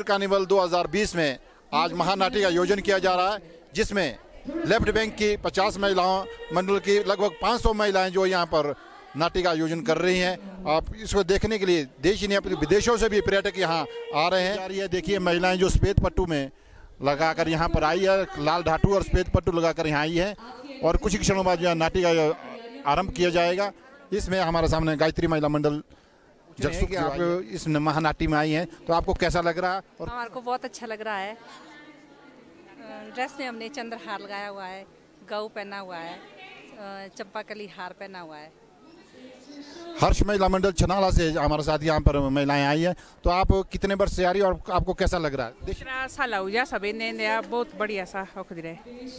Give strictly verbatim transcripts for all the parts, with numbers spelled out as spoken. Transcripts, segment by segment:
Carnival दो हज़ार बीस में आज महानाटी का आयोजन किया जा रहा है, जिसमें लेफ्ट बैंक की पचास महिलाओं मंडल की लगभग पाँच सौ महिलाएं जो यहाँ पर नाटी का आयोजन कर रही हैं। आप इसको देखने के लिए देश ही नहीं अपने विदेशों से भी पर्यटक यहाँ आ रहे हैं। ये देखिए महिलाएं जो श्वेत पट्टू में लगाकर यहाँ पर आई है, लाल ढाटू और श्वेत पट्टू लगाकर यहाँ आई है और कुछ ही क्षणों बाद जो नाटी का आरंभ किया जाएगा। इसमें हमारे सामने गायत्री महिला मंडल जगसू की आप इस महानाटी में आई हैं, तो आपको कैसा लग रहा है? और हमारे को बहुत अच्छा लग रहा है। ड्रेस में हमने चंद्रहार लगाया हुआ है, गऊ पहना हुआ है, चंपाकली हार पहना हुआ है। हर्ष महिला मंडल छनाला से हमारे साथ यहाँ पर महिलाएं आई हैं, तो आप कितने वर्ष से आ रही है और आपको कैसा लग रहा है? तीसरा साल हो गया सभी ने नया बहुत बढ़िया सा होख रहे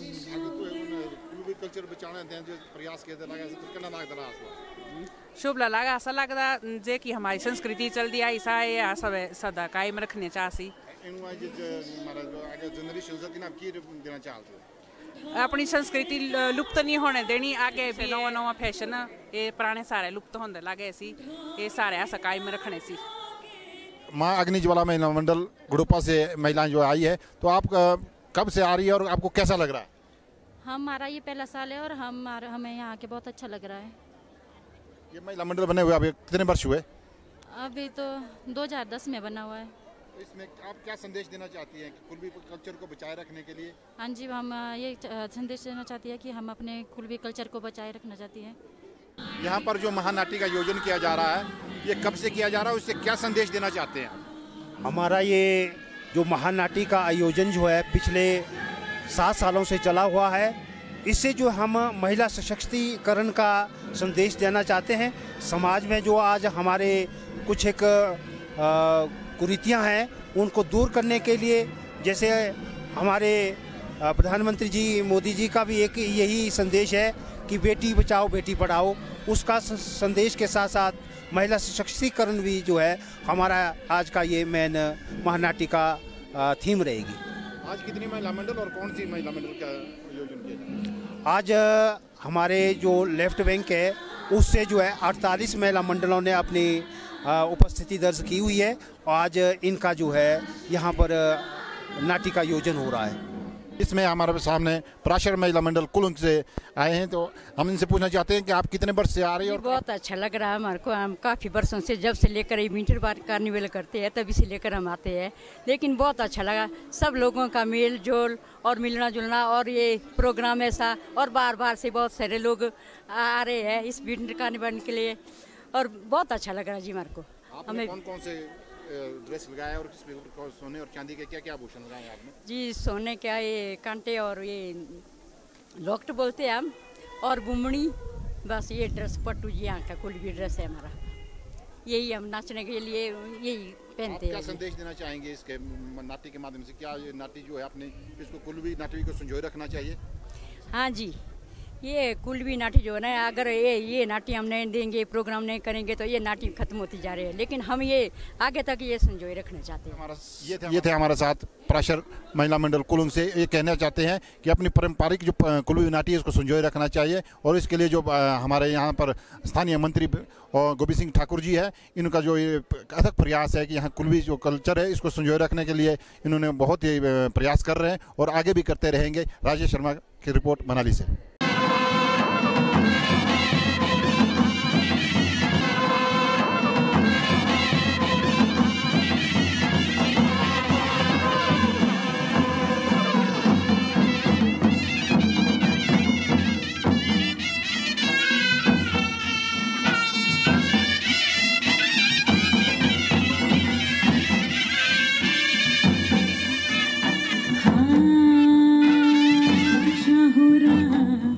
कल्चर बचाने दें जो प्रयास किए थे लगा कितना लग रहा है शुभ लगा ऐसा लग रहा जे कि हमारी संस्कृति चल दिया ऐसा है सब सदा कायम रखने चाहसी अपनी संस्कृति लुप्त नहीं होने देनी आगे भी नवा नवा फैशन ये पुराने सारे लुप्त होने लगे सी ये सारे ऐसा कायम रखने सी। माँ अग्निज्वाला महिला मंडल गुड़ोपा से महिलाएं जो आई है, तो आप कब से आ रही है और आपको कैसा लग रहा है? हमारा ये पहला साल है और हम हमें यहाँ आके बहुत अच्छा लग रहा है। ये महिला मंडल बने हुए अभी कितने वर्ष हुए? अभी तो दो हज़ार दस में बना हुआ है। इसमें आप क्या संदेश देना चाहती हैं कुल्बी कल्चर को बचाए रखने के लिए? हाँ जी, हम ये संदेश देना चाहती है कि हम अपने कुल्बी कल्चर को बचाए रखना चाहती हैं। यहाँ पर जो महानाटी का आयोजन किया जा रहा है, ये कब से किया जा रहा है, उससे क्या संदेश देना चाहते हैं? हमारा ये जो महानाटी का आयोजन जो है पिछले सात सालों से चला हुआ है, इससे जो हम महिला सशक्तिकरण का संदेश देना चाहते हैं। समाज में जो आज हमारे कुछ एक कुरीतियाँ हैं उनको दूर करने के लिए, जैसे हमारे प्रधानमंत्री जी मोदी जी का भी एक यही संदेश है कि बेटी बचाओ बेटी पढ़ाओ, उसका संदेश के साथ साथ महिला सशक्तिकरण भी जो है हमारा आज का ये मेन महानाटी का थीम रहेगी। आज कितनी महिला मंडल और कौन सी महिला मंडल का आयोजन किया जाए? आज हमारे जो लेफ्ट बैंक है उससे जो है अड़तालीस महिला मंडलों ने अपनी उपस्थिति दर्ज की हुई है और आज इनका जो है यहाँ पर नाटी का आयोजन हो रहा है। इसमें हमारे सामने पराशर महिला मंडल कुलुंग से आए हैं, तो हम इनसे पूछना चाहते हैं कि आप कितने वर्ष से आ रही हैं? और बहुत अच्छा लग रहा है हमारे को। हम काफ़ी वर्षों से जब से लेकर ये विंटर बार कार्निवल करते हैं तभी से लेकर हम आते हैं, लेकिन बहुत अच्छा लगा। सब लोगों का मेल जोल और मिलना जुलना और ये प्रोग्राम ऐसा, और बार बार से बहुत सारे लोग आ रहे हैं इस विंटर कार्निवल के लिए और बहुत अच्छा लग रहा है जी हमारे को। हमें कौन कौन से ड्रेस लगाया और किस सोने और चांदी के क्या क्या आभूषण लगाए आपने? जी सोने क्या ये कांटे और ये लॉकेट बोलते हैं हम, और बुमड़ी, बस ये ड्रेस पट्टू जी यहाँ का कुल भी ड्रेस है हमारा, यही हम नाचने के लिए यही पहनते हैं। क्या संदेश देना चाहेंगे इसके नाटी के माध्यम से? क्या ये नाटी जो है अपने इसको कुल्बी नाटी को संजोए रखना चाहिए? हाँ जी, ये कुल्बी नाटी जो है ना, अगर ये ये नाटी हम नहीं देंगे, प्रोग्राम नहीं करेंगे तो ये नाटी खत्म होती जा रही है, लेकिन हम ये आगे तक ये संजोए रखना चाहते हैं। हमारा ये थे ये थे हमारे साथ पराशर महिला मंडल कुलुंग से, ये कहना चाहते हैं कि अपनी पारंपरिक जो कुल्बी नाटी है उसको संजोए रखना चाहिए और इसके लिए जो हमारे यहाँ पर स्थानीय मंत्री और गोविंद सिंह ठाकुर जी है, इनका जो ये अथक प्रयास है कि यहाँ कुल्बी जो कल्चर है इसको संजोए रखने के लिए इन्होंने बहुत ही प्रयास कर रहे हैं और आगे भी करते रहेंगे। राजेश शर्मा की रिपोर्ट मनाली से। हाँ,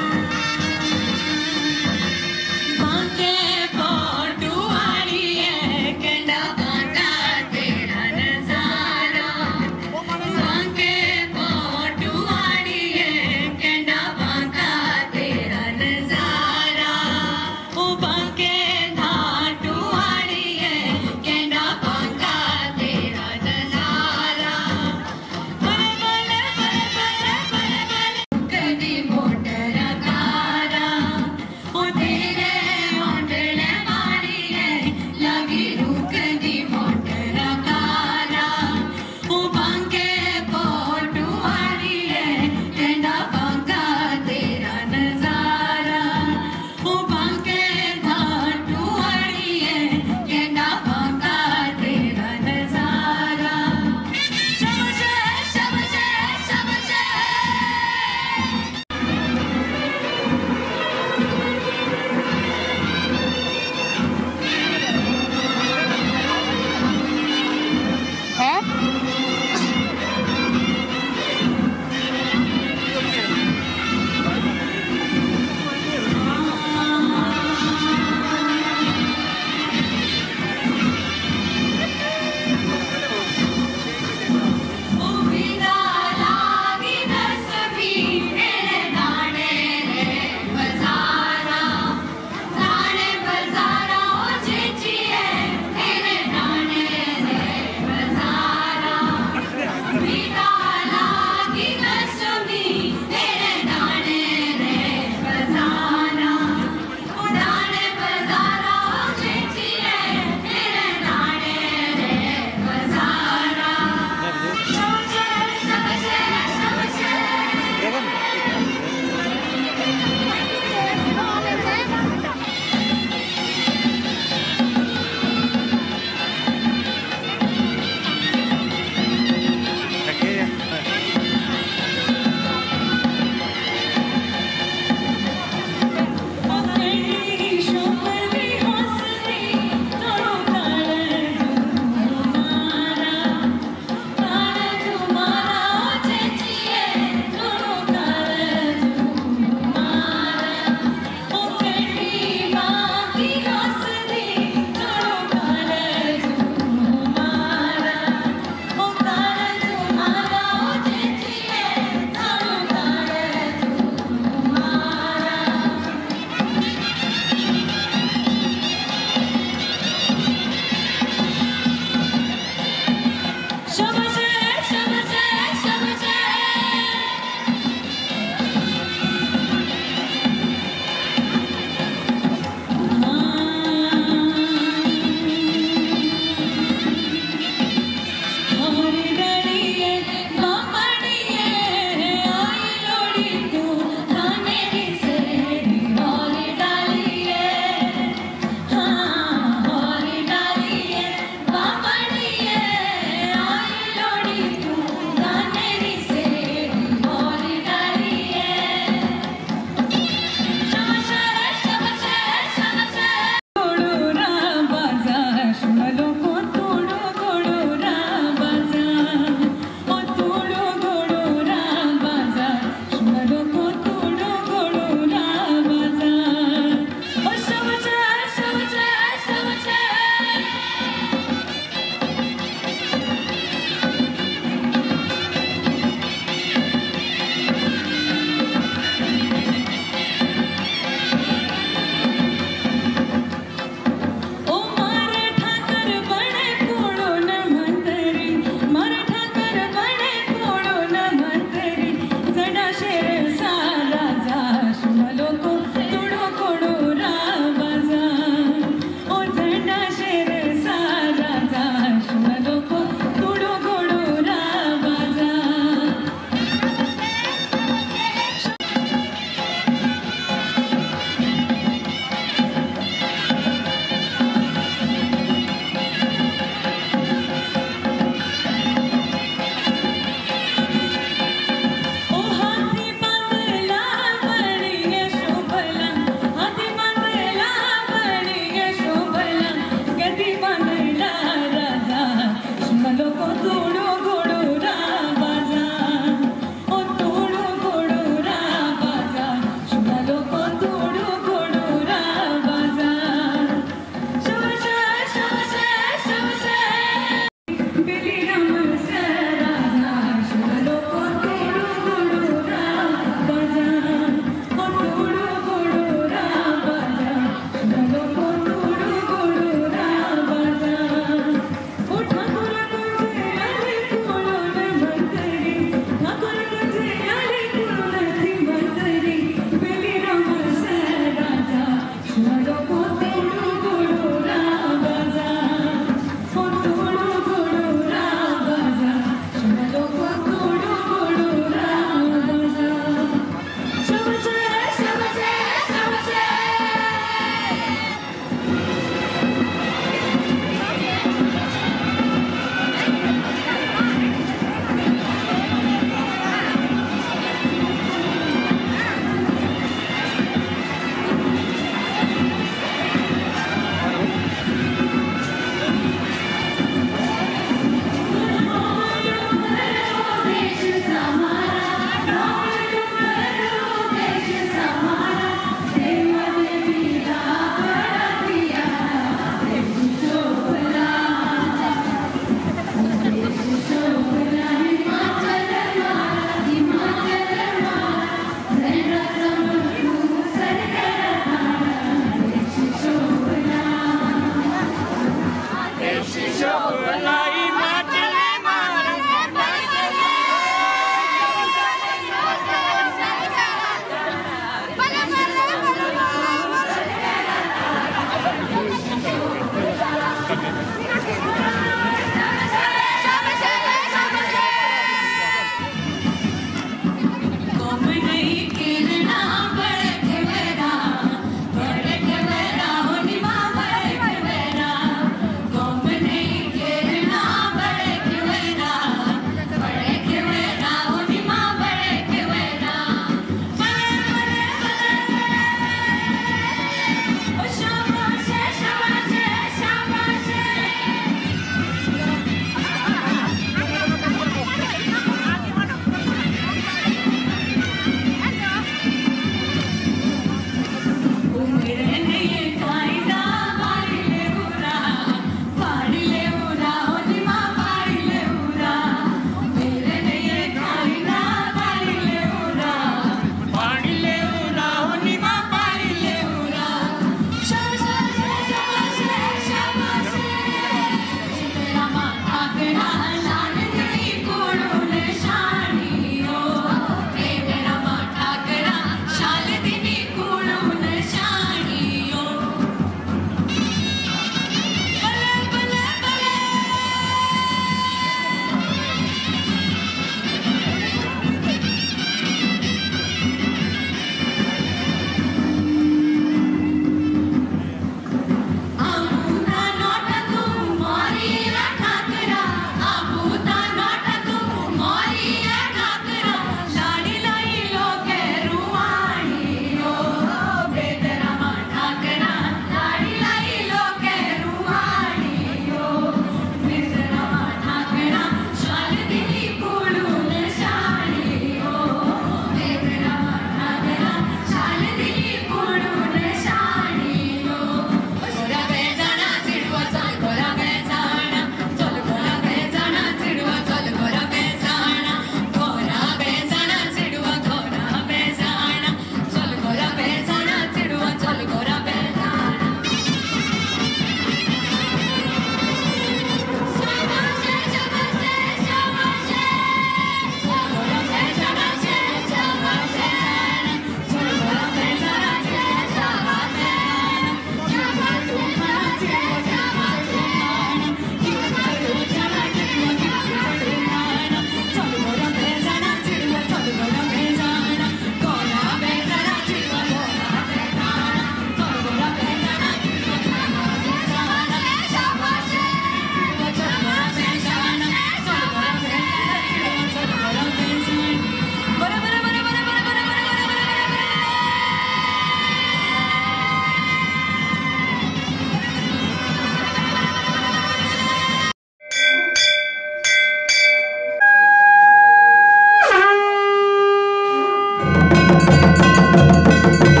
है।